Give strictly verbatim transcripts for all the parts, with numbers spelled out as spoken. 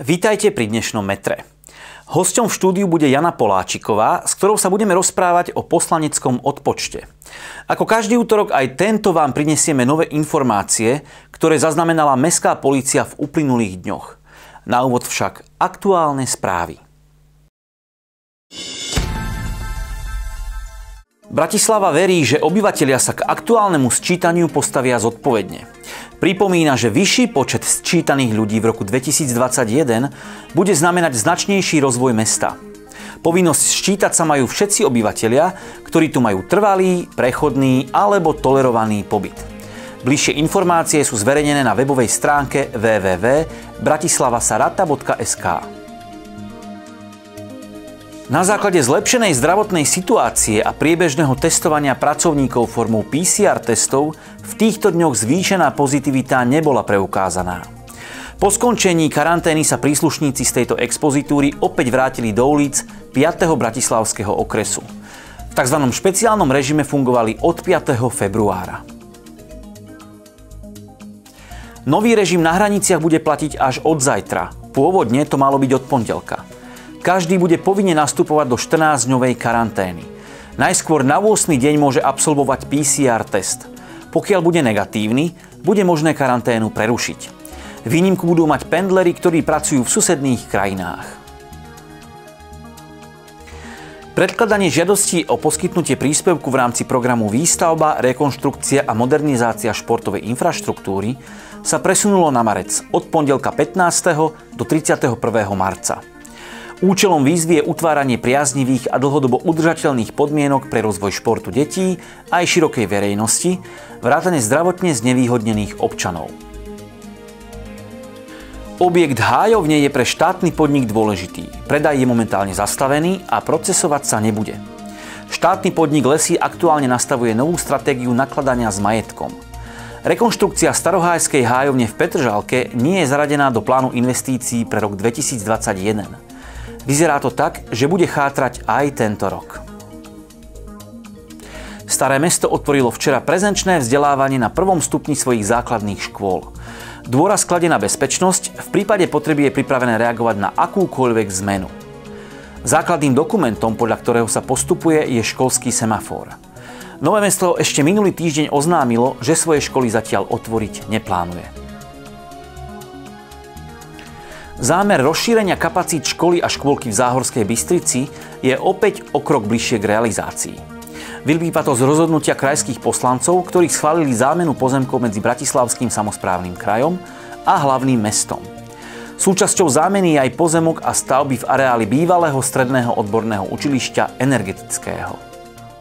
Vítajte pri dnešnom metre. Hosťom v štúdiu bude Jana Poláčiková, s ktorou sa budeme rozprávať o poslaneckom odpočte. Ako každý útorok aj tento vám prinesieme nové informácie, ktoré zaznamenala mestská polícia v uplynulých dňoch. Na úvod však aktuálne správy. Bratislava verí, že obyvatelia sa k aktuálnemu sčítaniu postavia zodpovedne. Pripomína, že vyšší počet sčítaných ľudí v roku dvetisícdvadsaťjeden bude znamenať značnejší rozvoj mesta. Povinnosť sčítať sa majú všetci obyvatelia, ktorí tu majú trvalý, prechodný alebo tolerovaný pobyt. Bližšie informácie sú zverejnené na webovej stránke w w w bodka bratislavasarata bodka es ká. Na základe zlepšenej zdravotnej situácie a priebežného testovania pracovníkov formou pé cé er testov v týchto dňoch zvýšená pozitivita nebola preukázaná. Po skončení karantény sa príslušníci z tejto expozitúry opäť vrátili do ulic piateho bratislavského okresu. V tzv. Špeciálnom režime fungovali od piateho februára. Nový režim na hraniciach bude platiť až od zajtra. Pôvodne to malo byť od pondelka. Každý bude povinne nastupovať do štrnásťdňovej karantény. Najskôr na ôsmy deň môže absolvovať pé cé er test. Pokiaľ bude negatívny, bude možné karanténu prerušiť. Výnimku budú mať pendleri, ktorí pracujú v susedných krajinách. Predkladanie žiadostí o poskytnutie príspevku v rámci programu Výstavba, rekonštrukcia a modernizácia športovej infraštruktúry sa presunulo na marec od pondelka pätnásteho do tridsiateho prvého marca. Účelom výzvy je utváranie priaznivých a dlhodobo udržateľných podmienok pre rozvoj športu detí aj širokej verejnosti, vrátane zdravotne znevýhodnených občanov. Objekt Hájovne je pre štátny podnik dôležitý. Predaj je momentálne zastavený a procesovať sa nebude. Štátny podnik Lesy aktuálne nastavuje novú stratégiu nakladania s majetkom. Rekonštrukcia starohájskej Hájovne v Petržalke nie je zaradená do plánu investícií pre rok dvetisícdvadsaťjeden. Vyzerá to tak, že bude chátrať aj tento rok. Staré mesto otvorilo včera prezenčné vzdelávanie na prvom stupni svojich základných škôl. Dôraz kladie na bezpečnosť, v prípade potreby je pripravené reagovať na akúkoľvek zmenu. Základným dokumentom, podľa ktorého sa postupuje, je školský semafor. Nové mesto ešte minulý týždeň oznámilo, že svoje školy zatiaľ otvoriť neplánuje. Zámer rozšírenia kapacít školy a škôlky v Záhorskej Bystrici je opäť o krok bližšie k realizácii. Vyplýva to z rozhodnutia krajských poslancov, ktorí schválili zámenu pozemkov medzi Bratislavským samosprávnym krajom a hlavným mestom. Súčasťou zámeny je aj pozemok a stavby v areáli bývalého stredného odborného učilišťa energetického.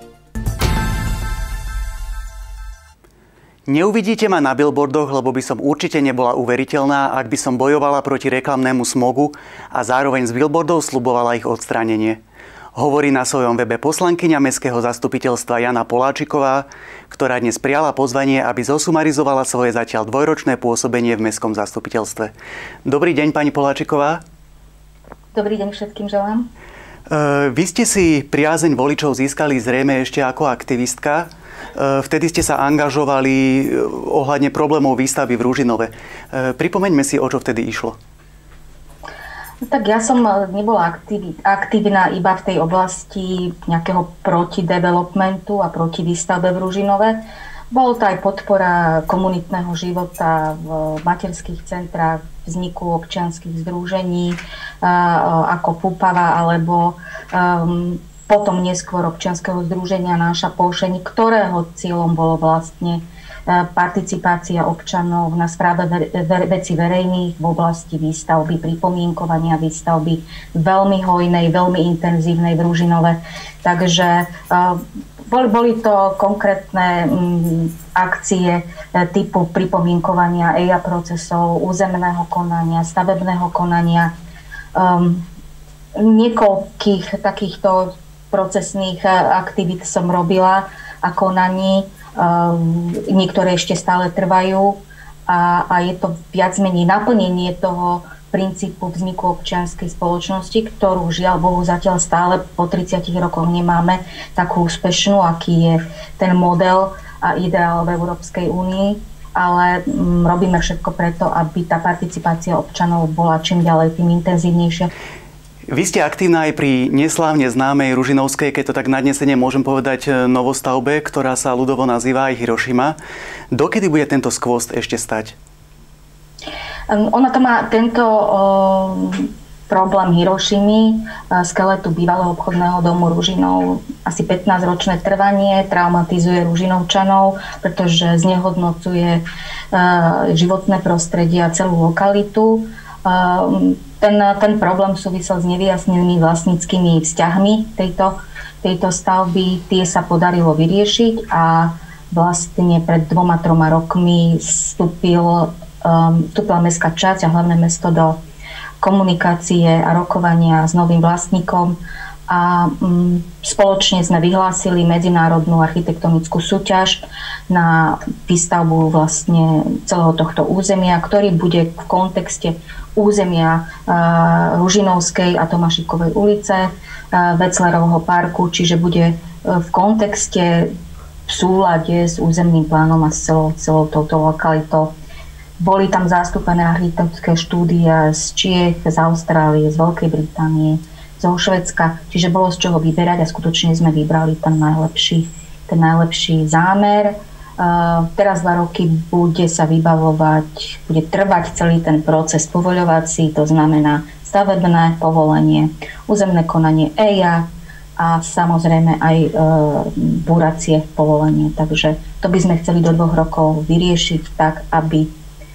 Neuvidíte ma na billboardoch, lebo by som určite nebola uveriteľná, ak by som bojovala proti reklamnému smogu a zároveň z billboardov sľubovala ich odstránenie. Hovorí na svojom webe poslankyňa Mestského zastupiteľstva Jana Poláčiková, ktorá dnes prijala pozvanie, aby zosumarizovala svoje zatiaľ dvojročné pôsobenie v Mestskom zastupiteľstve. Dobrý deň, pani Poláčiková. Dobrý deň všetkým želám. Vy ste si priazeň voličov získali zrejme ešte ako aktivistka. Vtedy ste sa angažovali ohľadne problémov výstavby v Ružinove. Pripomeňme si, o čo vtedy išlo. Tak ja som nebola aktívna iba v tej oblasti nejakého protidevelopmentu a proti výstavbe v Ružinove. Bolo to aj podpora komunitného života v materských centrách, vzniku občianskych združení ako Púpava alebo um, potom neskôr občianskeho združenia Náša Polšeň, ktorého cieľom bolo vlastne participácia občanov na správe vecí verejných v oblasti výstavby, pripomienkovania výstavby veľmi hojnej, veľmi intenzívnej v Ružinove. Takže boli, boli to konkrétne akcie typu pripomienkovania é í á procesov, územného konania, stavebného konania, um, niekoľkých takýchto procesných aktivít som robila a konaní. Niektoré ešte stále trvajú a, a je to viac menej naplnenie toho princípu vzniku občianskej spoločnosti, ktorú žiaľ Bohu zatiaľ stále po tridsiatich rokoch nemáme takú úspešnú, aký je ten model a ideál v Európskej únii. ale robíme všetko preto, aby tá participácia občanov bola čím ďalej tým intenzívnejšia. Vy ste aktívna aj pri neslávne známej Ružinovskej, keď to tak nadnesene môžem povedať, novostavbe, ktorá sa ľudovo nazýva aj Hirošima. Dokedy bude tento skvost ešte stať? Ona to má tento problém Hirošimy, skeletu bývalého obchodného domu Ružinov, asi pätnásťročné trvanie, traumatizuje Ružinovčanov, pretože znehodnocuje životné prostredie a celú lokalitu. Ten, ten problém súvisel s nevyjasnenými vlastníckymi vzťahmi tejto, tejto stavby. Tie sa podarilo vyriešiť a vlastne pred dvoma, troma rokmi vstúpil, um, vstúpila mestská časť a hlavné mesto do komunikácie a rokovania s novým vlastníkom a um, spoločne sme vyhlásili medzinárodnú architektonickú súťaž na výstavbu vlastne celého tohto územia, ktorý bude v kontexte územia uh, Ružinovskej a Tomášikovej ulice, uh, Veclerovho parku, čiže bude uh, v kontexte v súlade s územným plánom a s celou, celou touto lokalitou. Boli tam zastúpené architektonické štúdia z Čiech, z Austrálie, z Veľkej Británie, zo Švédska, čiže bolo z čoho vyberať a skutočne sme vybrali ten najlepší, ten najlepší zámer. Uh, teraz dva roky bude sa vybavovať, bude trvať celý ten proces povoľovací, to znamená stavebné povolenie, územné konanie é í á a samozrejme aj uh, búracie povolenie. Takže to by sme chceli do dvoch rokov vyriešiť tak, aby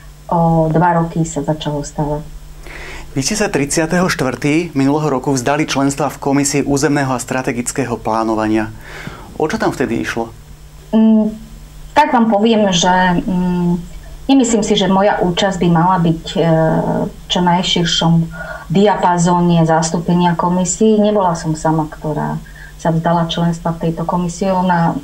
o dva roky sa začalo stavať. Vy ste sa tridsiateho štvrtého minulého roku vzdali členstva v Komisii územného a strategického plánovania. O čo tam vtedy išlo? Mm, tak vám poviem, že mm, nemyslím si, že moja účasť by mala byť e, čo najširšom diapazóne zastúpenia komisii. Nebola som sama, ktorá sa vzdala členstva v tejto komisii. Ona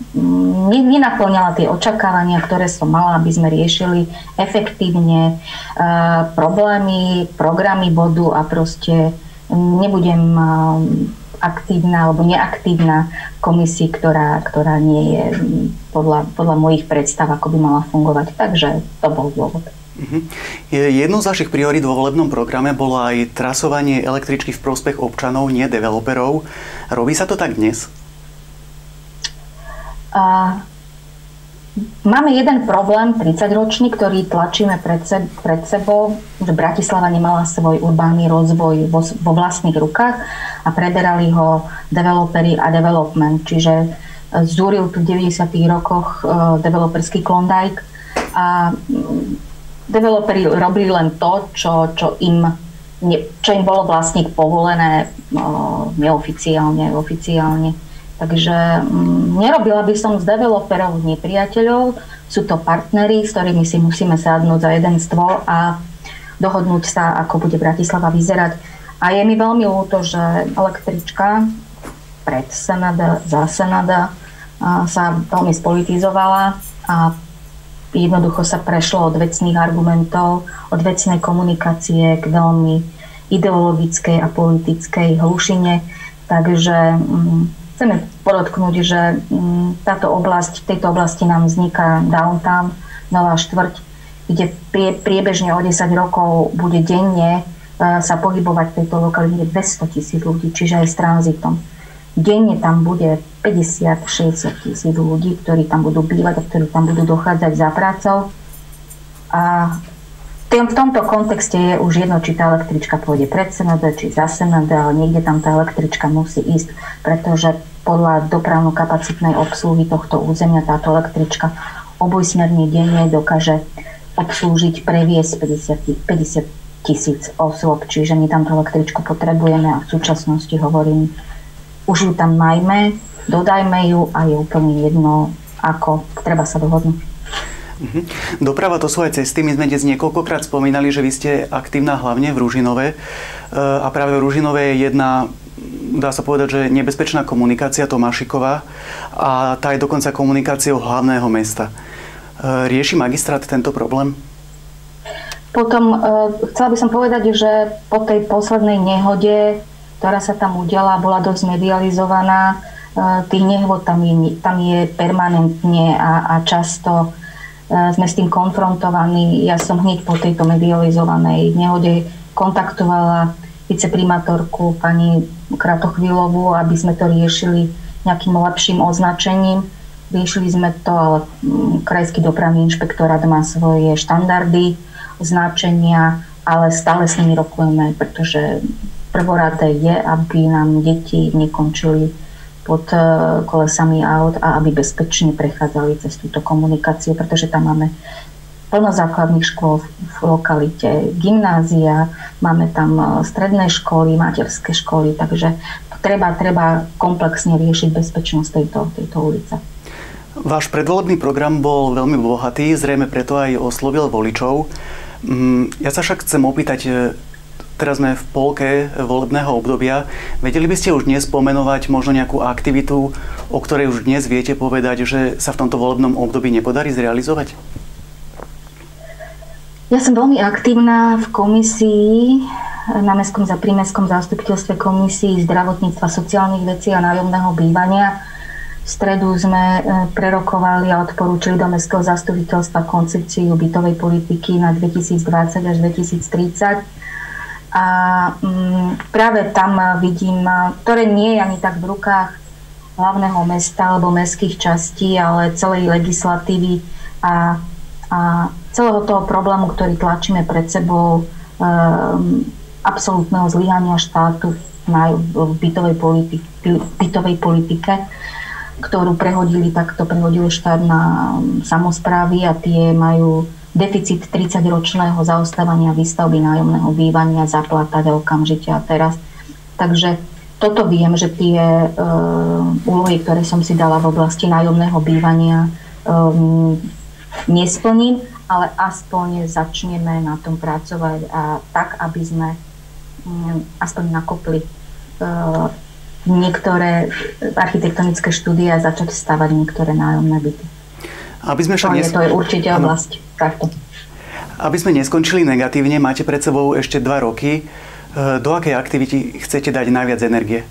nenaplňala tie očakávania, ktoré som mala, aby sme riešili efektívne uh, problémy, programy bodu a proste nebudem uh, aktívna alebo neaktívna v komisii, ktorá, ktorá nie je podľa, podľa mojich predstav, ako by mala fungovať. Takže to bol dôvod. Uh-huh. Jednou z vašich priorít vo volebnom programe bolo aj trasovanie električky v prospech občanov, nie developerov. Robí sa to tak dnes? Uh, máme jeden problém, tridsaťročný, ktorý tlačíme pred, se, pred sebou, že Bratislava nemala svoj urbánny rozvoj vo, vo vlastných rukách a preberali ho developeri a development, čiže zúril tu v deväťdesiatych rokoch uh, developerský Klondike a um, developeri robili len to, čo, čo, im, ne, čo im bolo vlastník povolené uh, neoficiálne, oficiálne. Takže mm, nerobila by som z developerov nepriateľov, sú to partneri, s ktorými si musíme sadnúť za jeden stôl a dohodnúť sa, ako bude Bratislava vyzerať. A je mi veľmi ľúto, že električka pred Senada, za Senada sa veľmi spolitizovala a jednoducho sa prešlo od vecných argumentov, od vecnej komunikácie k veľmi ideologickej a politickej hlušine. Takže mm, chceme podotknúť, že táto oblasť, v tejto oblasti nám vzniká downtown, nová štvrť, kde prie, priebežne o desať rokov bude denne sa pohybovať v tejto lokalite dvesto tisíc ľudí, čiže aj s tranzitom. Denne tam bude päťdesiat až šesťdesiat tisíc ľudí, ktorí tam budú bývať a ktorí tam budú dochádzať za prácou. A v tomto kontexte je už jedno, či tá električka pôjde pred Senade, či za Senade, ale niekde tam tá električka musí ísť, pretože podľa dopravno-kapacitnej obsluhy tohto územia táto električka obojsmerne denne dokáže obslúžiť, previesť päťdesiat tisíc osôb, čiže my tam tú električku potrebujeme a v súčasnosti hovorím, už ju tam majme, dodajme ju a je úplne jedno, ako treba sa dohodnúť. Doprava to sú aj cesty. My sme dnes niekoľkokrát spomínali, že vy ste aktívna hlavne v Ružinove. A práve v Ružinove je jedna, dá sa povedať, že nebezpečná komunikácia Tomášikova a tá je dokonca komunikáciou hlavného mesta. Rieši magistrát tento problém? Potom chcela by som povedať, že po tej poslednej nehode, ktorá sa tam udiala, bola dosť medializovaná. Tých nehod tam je, tam je permanentne a, a často sme s tým konfrontovaní. Ja som hneď po tejto medializovanej nehode kontaktovala viceprimátorku pani Kratochvílovú, aby sme to riešili nejakým lepším označením. Riešili sme to, ale Krajský dopravný inšpektorát má svoje štandardy, označenia, ale stále s nimi rokujeme, pretože prvoradé je, aby nám deti nekončili pod kolesami aut a aby bezpečne prechádzali cez túto komunikáciu, pretože tam máme plno základných škôl v lokalite, gymnázia, máme tam stredné školy, materské školy, takže treba, treba komplexne riešiť bezpečnosť tejto, tejto ulice. Váš predvolebný program bol veľmi bohatý, zrejme preto aj oslovil voličov. Ja sa však chcem opýtať, teraz sme v polke volebného obdobia. Vedeli by ste už dnes pomenovať možno nejakú aktivitu, o ktorej už dnes viete povedať, že sa v tomto volebnom období nepodarí zrealizovať? Ja som veľmi aktívna v komisii, na mestskom za prímestskom zástupiteľstve komisii zdravotníctva, sociálnych vecí a nájomného bývania. V stredu sme prerokovali a odporúčili do mestského zastupiteľstva koncepciu bytovej politiky na dvetisícdvadsať až dvetisíctridsať. A um, práve tam vidím, ktoré nie je ani tak v rukách hlavného mesta alebo mestských častí, ale celej legislatívy a, a celého toho problému, ktorý tlačíme pred sebou, um, absolútneho zlyhania štátu na, v bytovej, politi- bytovej politike, ktorú prehodili, takto prehodil štát na samosprávy a tie majú deficit tridsaťročného zaostávania výstavby nájomného bývania, zaplatať okamžite a teraz. Takže toto viem, že tie e, úlohy, ktoré som si dala v oblasti nájomného bývania, e, nesplním, ale aspoň začneme na tom pracovať a tak, aby sme m, aspoň nakopli e, niektoré architektonické štúdie a začať stavať niektoré nájomné byty. Aby sme však to, nes... je, to je určite oblasť. Takto. Aby sme neskončili negatívne, máte pred sebou ešte dva roky. Do akej aktivity chcete dať najviac energie?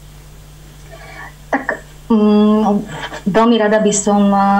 Tak mm, veľmi rada by som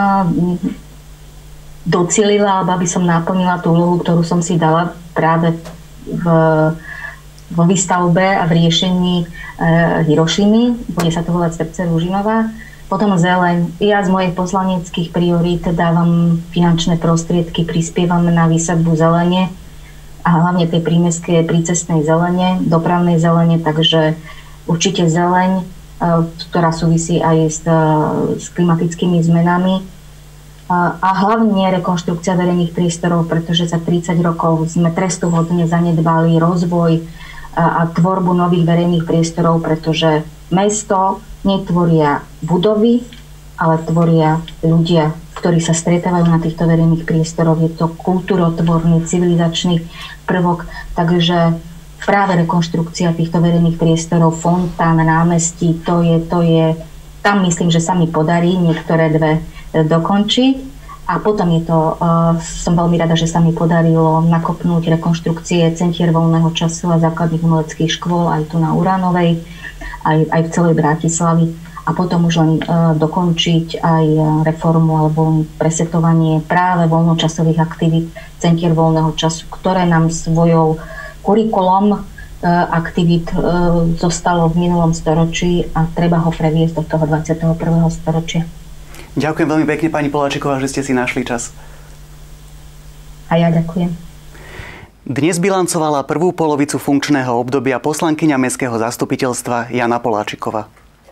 docielila, alebo aby som naplnila tú úlohu, ktorú som si dala práve v vo výstavbe a v riešení e, Hirošimy. Bude sa to volať Srdce Ružinova. Potom zeleň. Ja z mojich poslaneckých priorít dávam finančné prostriedky, prispievam na výsadbu zelene a hlavne tej prímestskej prícestnej zelene, dopravnej zelene, takže určite zeleň, e, ktorá súvisí aj s, e, s klimatickými zmenami. A, a hlavne rekonštrukcia verejných priestorov, pretože za tridsať rokov sme trestuhodne zanedbali rozvoj a tvorbu nových verejných priestorov, pretože mesto netvoria budovy, ale tvoria ľudia, ktorí sa stretávajú na týchto verejných priestoroch. Je to kultúrotvorný, civilizačný prvok, takže práve rekonštrukcia týchto verejných priestorov, fontán, námestí, to je, to je, tam myslím, že sa mi podarí niektoré dve dokončiť. A potom je to, uh, som veľmi rada, že sa mi podarilo nakopnúť rekonštrukcie centier voľného času a základných umeleckých škôl aj tu na Uránovej, aj, aj v celej Bratislavi. A potom už len uh, dokončiť aj reformu alebo presetovanie práve voľnočasových aktivít centier voľného času, ktoré nám svojou kurikulom uh, aktivít uh, zostalo v minulom storočí a treba ho previesť do toho dvadsiateho prvého storočia. Ďakujem veľmi pekne, pani Poláčiková, že ste si našli čas. A ja ďakujem. Dnes bilancovala prvú polovicu funkčného obdobia poslankyňa Mestského zastupiteľstva Jana Poláčiková.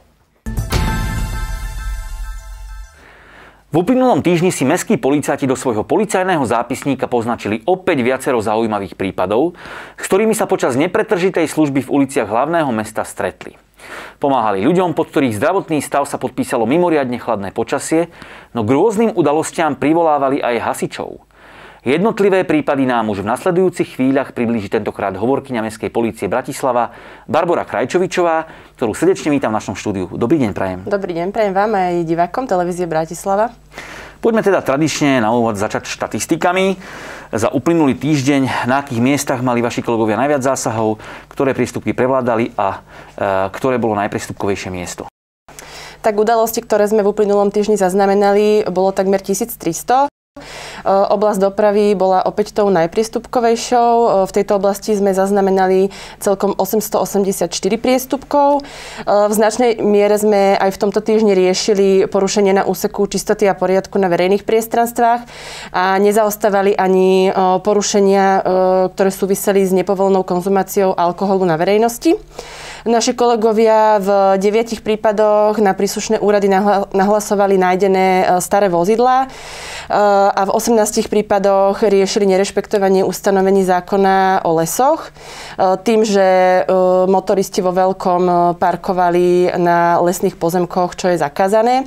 V uplynulom týždni si mestskí policajti do svojho policajného zápisníka poznačili opäť viacero zaujímavých prípadov, s ktorými sa počas nepretržitej služby v uliciach hlavného mesta stretli. Pomáhali ľuďom, pod ktorých zdravotný stav sa podpísalo mimoriadne chladné počasie, no k rôznym udalostiam privolávali aj hasičov. Jednotlivé prípady nám už v nasledujúcich chvíľach priblíži tentokrát hovorkyňa Mestskej polície Bratislava Barbora Krajčovičová, ktorú srdečne vítam v našom štúdiu. Dobrý deň prajem. Dobrý deň prajem vám aj divákom televízie Bratislava. Poďme teda tradične na úvod začať štatistikami. Za uplynulý týždeň, na akých miestach mali vaši kolegovia najviac zásahov, ktoré priestupky prevládali a e, ktoré bolo najpriestupkovejšie miesto? Tak udalosti, ktoré sme v uplynulom týždni zaznamenali, bolo takmer tisíctristo. Oblasť dopravy bola opäť tou najpriestupkovejšou. V tejto oblasti sme zaznamenali celkom osemstoosemdesiatštyri priestupkov. V značnej miere sme aj v tomto týždni riešili porušenie na úseku čistoty a poriadku na verejných priestranstvách a nezaostávali ani porušenia, ktoré súviseli s nepovolenou konzumáciou alkoholu na verejnosti. Naši kolegovia v deviatich prípadoch na príslušné úrady nahlasovali nájdené staré vozidlá a v osemnástich prípadoch riešili nerešpektovanie ustanovení zákona o lesoch tým, že motoristi vo veľkom parkovali na lesných pozemkoch, čo je zakázané.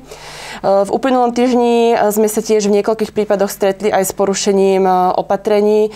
V uplynulom týždni sme sa tiež v niekoľkých prípadoch stretli aj s porušením opatrení,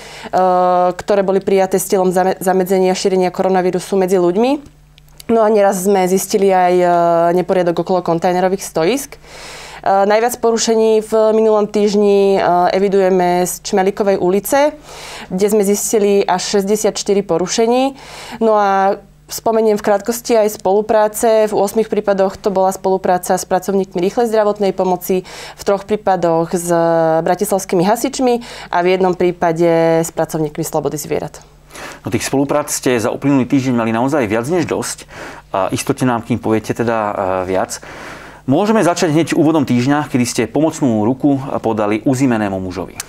ktoré boli prijaté s cieľom zamedzenia šírenia koronavírusu medzi ľuďmi. No a neraz sme zistili aj neporiadok okolo kontajnerových stojísk. Najviac porušení v minulom týždni evidujeme z Čmelikovej ulice, kde sme zistili až šesťdesiatštyri porušení. No a spomeniem v krátkosti aj spolupráce. V ôsmich prípadoch to bola spolupráca s pracovníkmi rýchlej zdravotnej pomoci, v troch prípadoch s bratislavskými hasičmi a v jednom prípade s pracovníkmi slobody zvierat. No tých spoluprác ste za uplynulý týždeň mali naozaj viac než dosť. A istotne nám k ním poviete teda viac. Môžeme začať hneď v úvodnom týždňa, kedy ste pomocnú ruku podali uzimenému mužovi.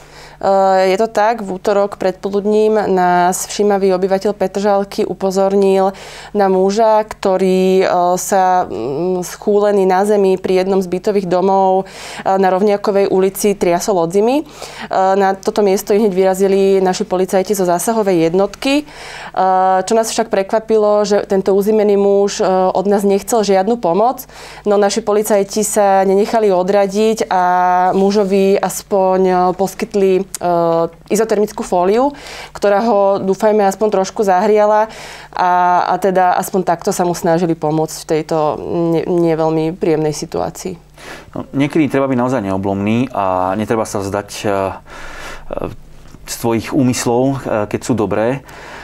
Je to tak, v útorok predpoludním nás všímavý obyvateľ Petržalky upozornil na muža, ktorý sa schúlený na zemi pri jednom z bytových domov na Rovniakovej ulici triasol od zimy. Na toto miesto hneď vyrazili naši policajti zo zásahovej jednotky. Čo nás však prekvapilo, že tento uzimený muž od nás nechcel žiadnu pomoc, no naši policajti sa nenechali odradiť a mužovi aspoň poskytli izotermickú fóliu, ktorá ho, dúfajme, aspoň trošku zahriala a, a teda aspoň takto sa mu snažili pomôcť v tejto ne, nie veľmi príjemnej situácii. No, niekedy treba byť naozaj neoblomný a netreba sa vzdať uh, z tvojich úmyslov, uh, keď sú dobré,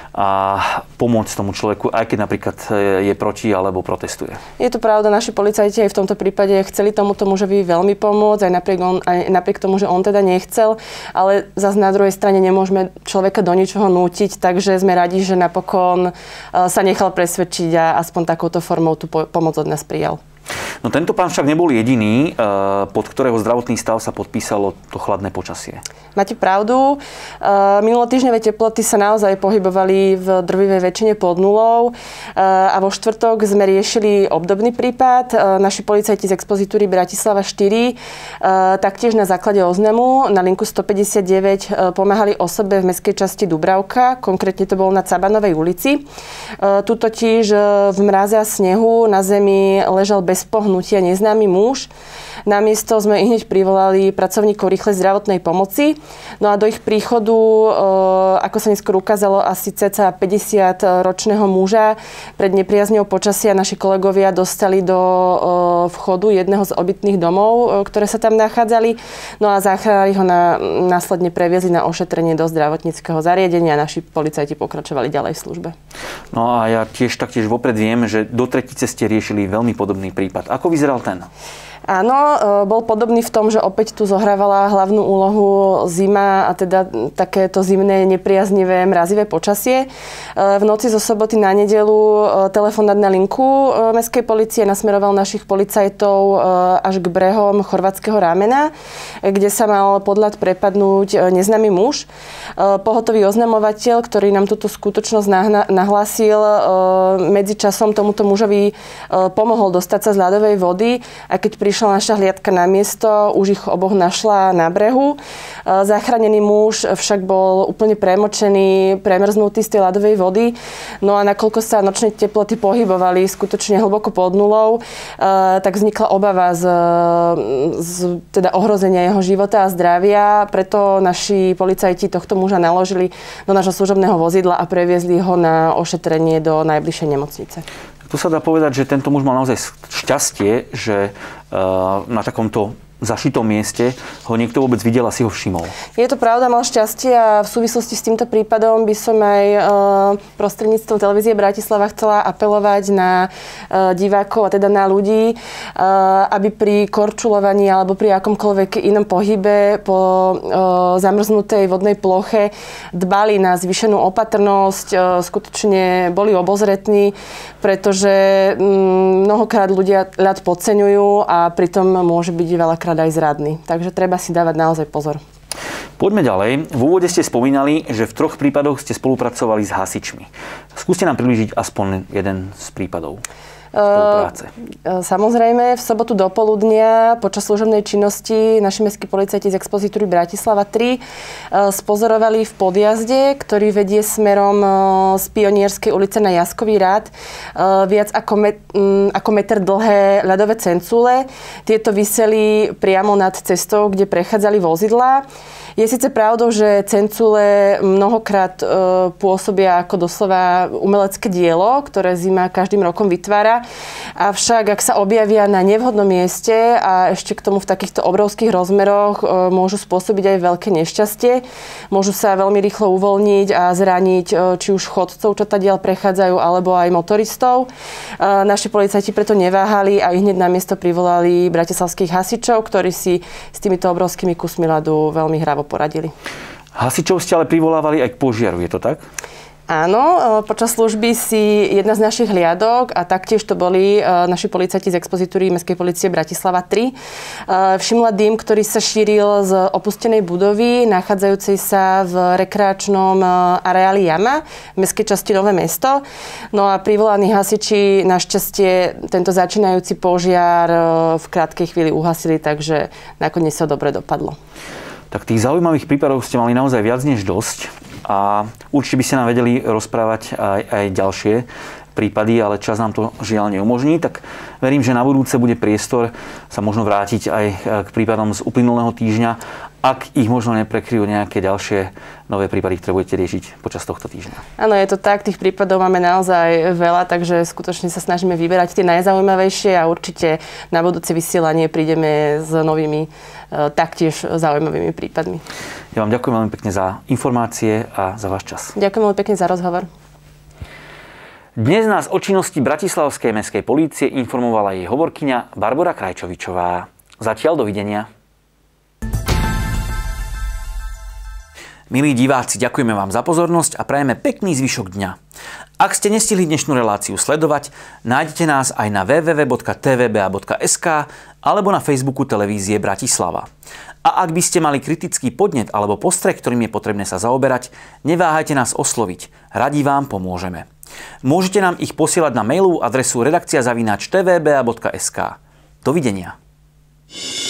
a pomôcť tomu človeku, aj keď napríklad je proti alebo protestuje. Je to pravda, naši policajti aj v tomto prípade chceli tomuto mužovi veľmi pomôcť, aj napriek, on, aj napriek tomu, že on teda nechcel, ale zase na druhej strane nemôžeme človeka do ničoho nútiť, takže sme radi, že napokon sa nechal presvedčiť a aspoň takouto formou tú pomoc od nás prijal. No tento pán však nebol jediný, pod ktorého zdravotný stav sa podpísalo to chladné počasie. Máte pravdu. Minulotýždňové teploty sa naozaj pohybovali v drvivej väčšine pod nulou a vo štvrtok sme riešili obdobný prípad. Naši policajti z expozitúry Bratislava štyri taktiež na základe oznamu na linku stopäťdesiatdeväť pomáhali osobe v mestskej časti Dubravka, konkrétne to bolo na Cabanovej ulici. Tu totiž v mráze a snehu na zemi ležal bez pohnutia neznámy muž. Na miesto sme hneď privolali pracovníkov rýchlej zdravotnej pomoci. No a do ich príchodu, ako sa neskôr ukázalo, asi cca päťdesiatročného muža pred nepriazňou počasia naši kolegovia dostali do vchodu jedného z obytných domov, ktoré sa tam nachádzali. No a záchranári ho na, následne previezli na ošetrenie do zdravotníckeho zariadenia a naši policajti pokračovali ďalej v službe. No a ja tiež taktiež vopred viem, že do Tretice ste riešili veľmi podobný prípad. Ako vyzeral ten? Áno, bol podobný v tom, že opäť tu zohrávala hlavnú úlohu zima a teda takéto zimné, nepriaznivé, mrazivé počasie. V noci zo soboty na nedeľu telefonát na linku mestskej polície nasmeroval našich policajtov až k brehom chorvátskeho ramena, kde sa mal podľad prepadnúť neznámy muž. Pohotový oznamovateľ, ktorý nám túto skutočnosť nahlásil, medzičasom tomuto mužovi pomohol dostať sa z ľadovej vody a keď prišiel Prišla naša hliadka na miesto, už ich oboch našla na brehu. Zachránený muž však bol úplne premočený, premrznutý z tej ľadovej vody. No a nakoľko sa nočné teploty pohybovali skutočne hlboko pod nulou, tak vznikla obava z, z teda ohrozenia jeho života a zdravia. Preto naši policajti tohto muža naložili do nášho služobného vozidla a previezli ho na ošetrenie do najbližšej nemocnice. Tu sa dá povedať, že tento muž mal naozaj šťastie, že na takomto zašitom mieste ho niekto vôbec videl a si ho všimol. Je to pravda, mal šťastie a v súvislosti s týmto prípadom by som aj e, prostredníctvom televízie Bratislava chcela apelovať na e, divákov a teda na ľudí, e, aby pri korčulovaní alebo pri akomkoľvek inom pohybe po e, zamrznutej vodnej ploche dbali na zvýšenú opatrnosť, e, skutočne boli obozretní, pretože m, mnohokrát ľudia ľad podceňujú a pritom môže byť veľa aj zradný. Takže treba si dávať naozaj pozor. Poďme ďalej. V úvode ste spomínali, že v troch prípadoch ste spolupracovali s hasičmi. Skúste nám priblížiť aspoň jeden z prípadov spolupráce. Samozrejme, v sobotu do poludnia počas služobnej činnosti naši mestskí policajti z expozitúry Bratislava tri spozorovali v podjazde, ktorý vedie smerom z Pionierskej ulice na Jaskový rád viac ako, met, ako meter dlhé ľadové cencule. Tieto viseli priamo nad cestou, kde prechádzali vozidlá. Je síce pravdou, že cencule mnohokrát e, pôsobia ako doslova umelecké dielo, ktoré zima každým rokom vytvára. Avšak, ak sa objavia na nevhodnom mieste a ešte k tomu v takýchto obrovských rozmeroch, e, môžu spôsobiť aj veľké nešťastie. Môžu sa veľmi rýchlo uvoľniť a zraniť e, či už chodcov, čo tadiaľ prechádzajú, alebo aj motoristov. E, naši policajti preto neváhali a hneď na miesto privolali bratislavských hasičov, ktorí si s týmito obrovskými kusmi ľadu veľmi hravo poradili. Hasičov ste ale privolávali aj k požiaru, je to tak? Áno, počas služby si jedna z našich hliadok a taktiež to boli naši policajti z expozitúry Mestskej polície Bratislava tri, všimla dym, ktorý sa šíril z opustenej budovy, nachádzajúcej sa v rekreačnom areáli Jama v mestskej časti Nové Mesto. No a privolaní hasiči našťastie tento začínajúci požiar v krátkej chvíli uhasili, takže nakoniec sa dobre dopadlo. Tak tých zaujímavých prípadov ste mali naozaj viac než dosť a určite by ste nám vedeli rozprávať aj, aj ďalšie prípady, ale čas nám to žiaľ neumožní, tak verím, že na budúce bude priestor sa možno vrátiť aj k prípadom z uplynulého týždňa, ak ich možno neprekryjú nejaké ďalšie nové prípady, ktoré budete riešiť počas tohto týždňa. Áno, je to tak, tých prípadov máme naozaj veľa, takže skutočne sa snažíme vyberať tie najzaujímavejšie a určite na budúce vysielanie prídeme s novými, taktiež zaujímavými prípadmi. Ja vám ďakujem veľmi pekne za informácie a za váš čas. Ďakujem veľmi pekne za rozhovor. Dnes nás o činnosti Bratislavskej mestskej polície informovala jej hovorkyňa Barbora Krajčovičová. Zatiaľ dovidenia. Milí diváci, ďakujeme vám za pozornosť a prajeme pekný zvyšok dňa. Ak ste nestihli dnešnú reláciu sledovať, nájdete nás aj na w w w bodka t v b a bodka s k alebo na Facebooku televízie Bratislava. A ak by ste mali kritický podnet alebo postreh, ktorým je potrebné sa zaoberať, neváhajte nás osloviť. Radi vám pomôžeme. Môžete nám ich posielať na mailovú adresu redakcia zavináč t v b a bodka s k. Dovidenia.